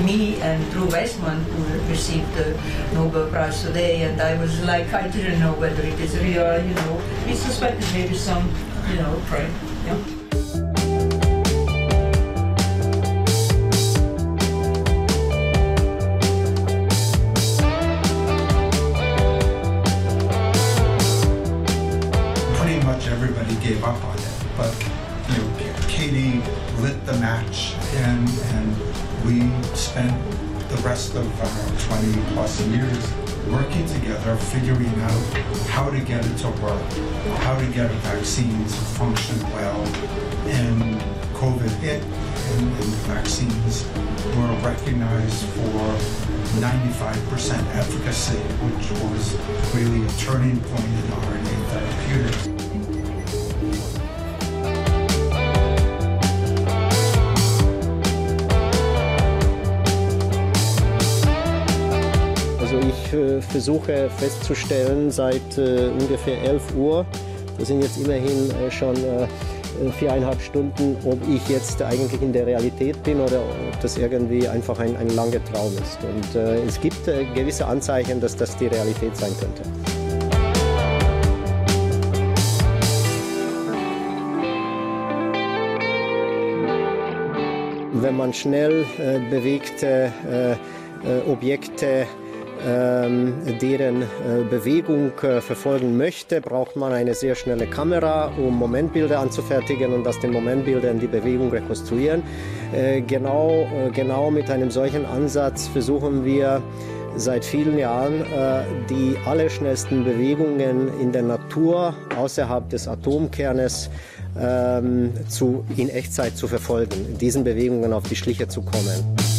me and Drew Weissman who received the Nobel Prize today, and I was like, I didn't know whether it is real, you know. We suspected maybe some, you know, prank. Yeah. Everybody gave up on it, but you know, Katie lit the match, and we spent the rest of 20 plus years working together, figuring out how to get it to work, how to get a vaccine to function well. And COVID hit, and vaccines were recognized for 95% efficacy, which was really a turning point in RNA therapeutics. Also ich versuche festzustellen seit ungefähr 11 Uhr, das sind jetzt immerhin schon 4,5 Stunden, ob ich jetzt eigentlich in der Realität bin oder ob das irgendwie einfach ein langer Traum ist. Und es gibt gewisse Anzeichen, dass das die Realität sein könnte. Wenn man schnell bewegte Objekte, deren Bewegung verfolgen möchte, braucht man eine sehr schnelle Kamera, um Momentbilder anzufertigen und aus den Momentbildern die Bewegung rekonstruieren. Genau mit einem solchen Ansatz versuchen wir seit vielen Jahren die allerschnellsten Bewegungen in der Natur außerhalb des Atomkernes in Echtzeit zu verfolgen, diesen Bewegungen auf die Schliche zu kommen.